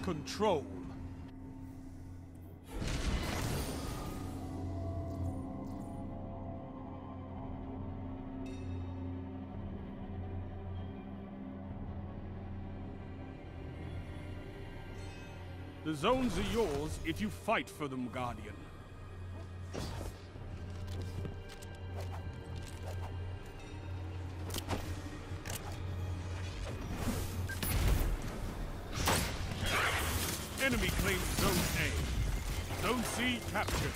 Control. The zones are yours if you fight for them, Guardian. Enemy claims Zone A. Zone C captured.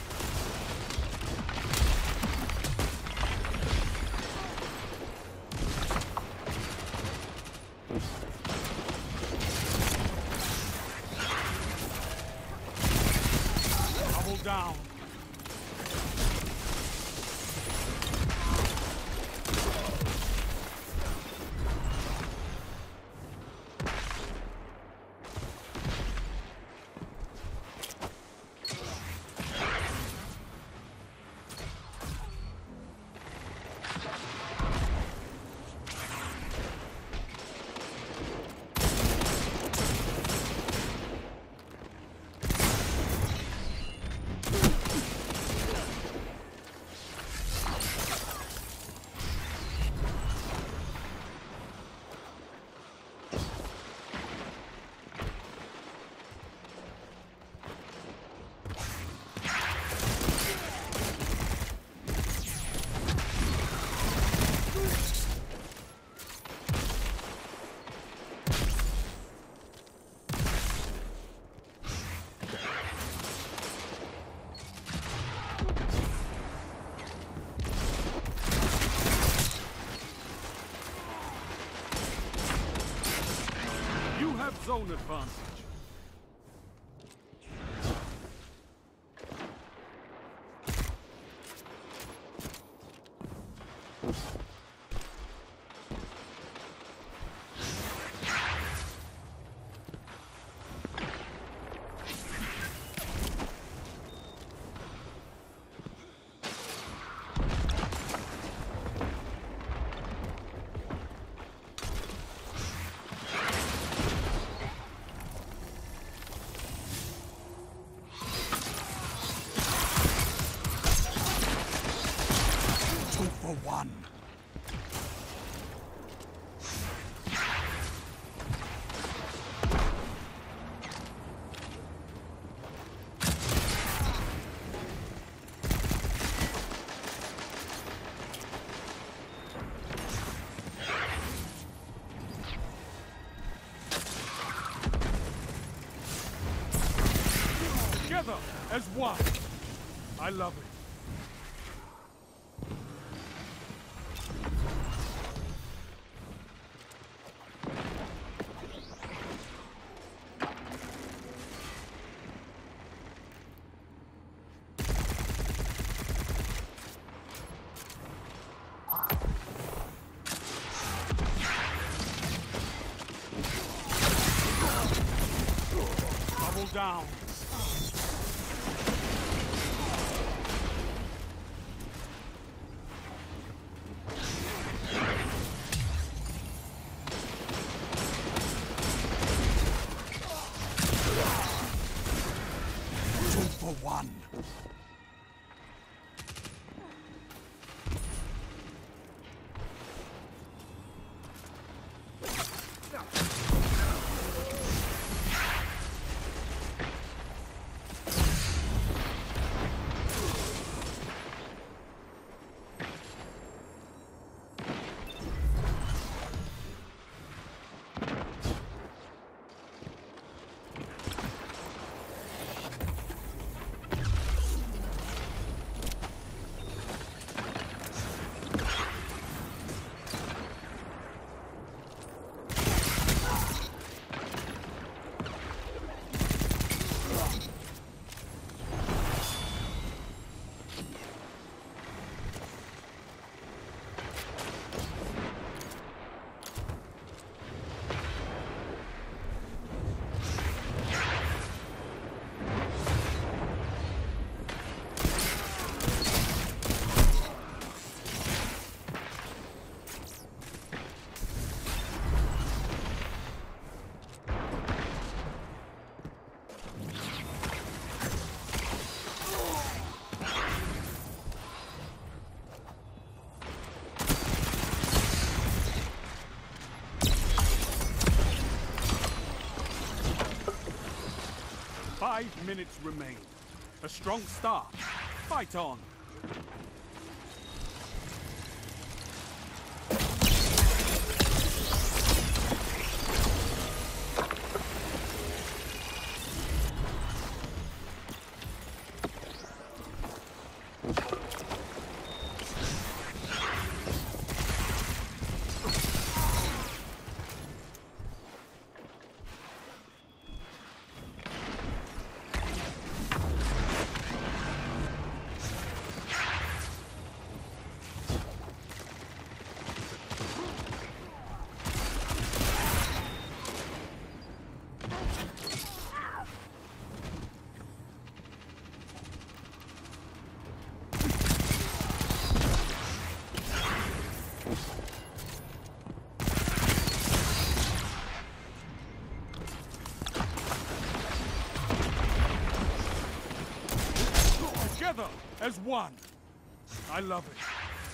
Double down. Zone advantage. One. Together as one. I love it. Down. Two for one. 5 minutes remain. A strong start. Fight on. Together as one. I love it.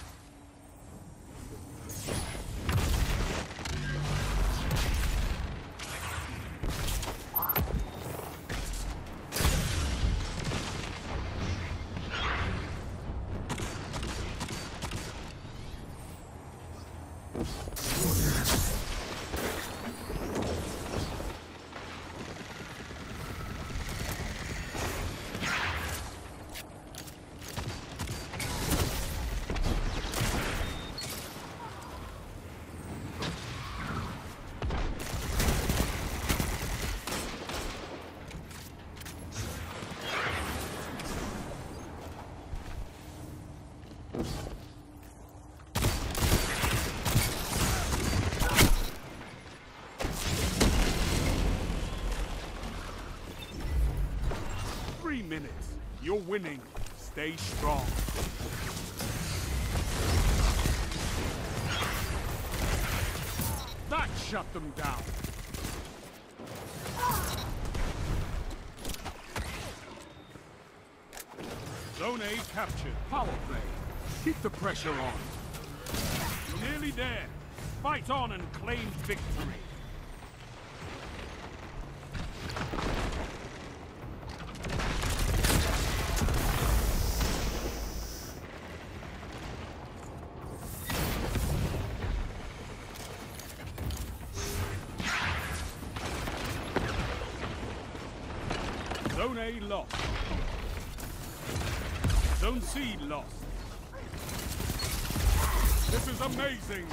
Minutes. You're winning. Stay strong. That shut them down. Zone A captured. Power play. Keep the pressure on. You're nearly there. Fight on and claim victory. Zone A lost. Zone C lost. This is amazing!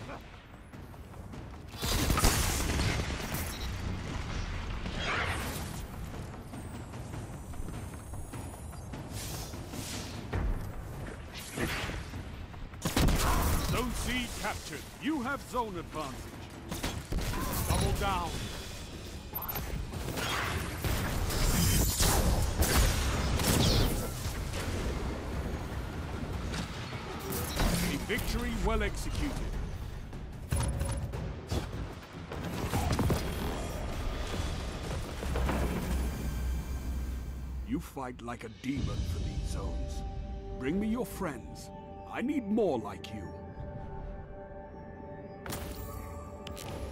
Zone C captured. You have zone advantage. Double down. Victory well executed. You fight like a demon for these zones. Bring me your friends. I need more like you.